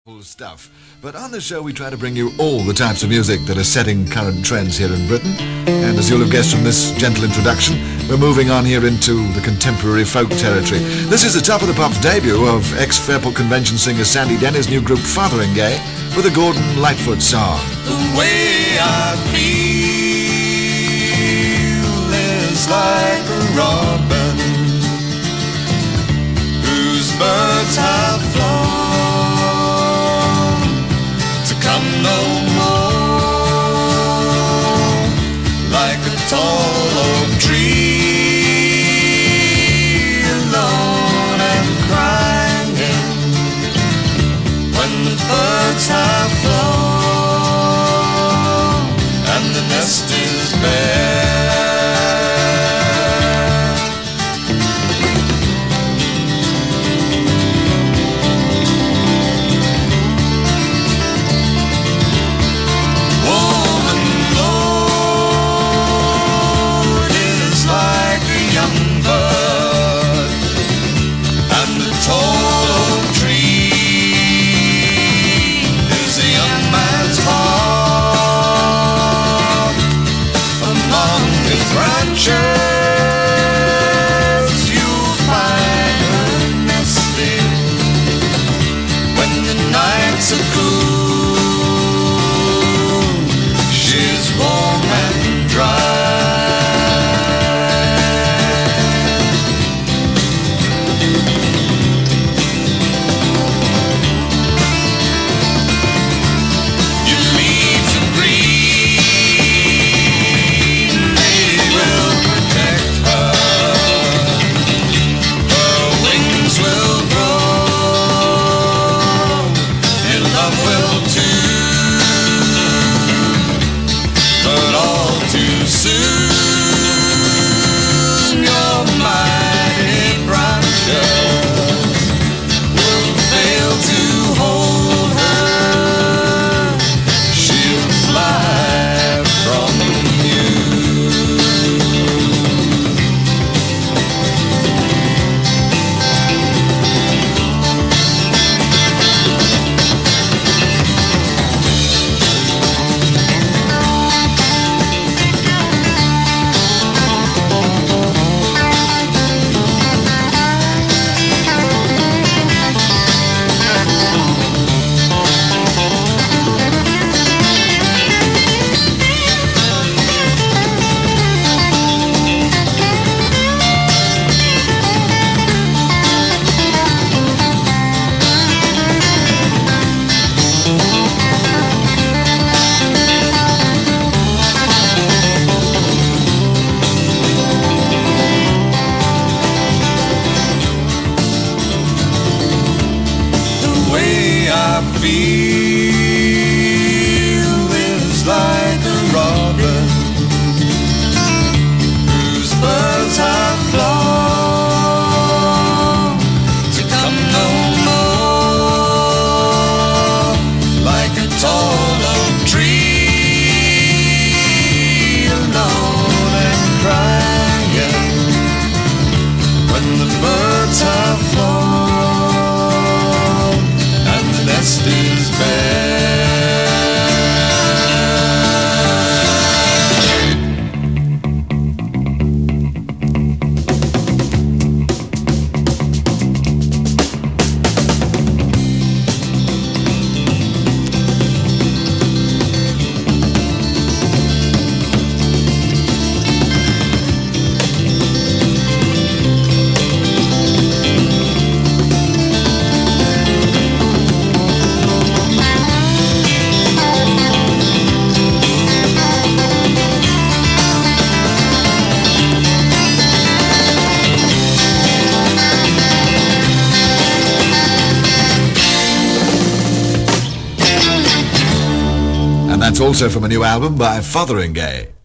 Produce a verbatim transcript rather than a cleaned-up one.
Cool stuff. But on the show we try to bring you all the types of music that are setting current trends here in Britain. And as you'll have guessed from this gentle introduction, we're moving on here into the contemporary folk territory. This is the Top of the Pops debut of ex-Fairport Convention singer Sandy Denny's new group Fotheringay with a Gordon Lightfoot song. The way I feel is like a robin whose birds have flown to come no more, like a tall oak tree, alone and crying when the birds have flown and the nest is bare. I feel is like a robin whose birds have flown to come no more, like a tall oak tree, alone and crying when the birds have flown and the nest is bare. And that's also from a new album by Fotheringay.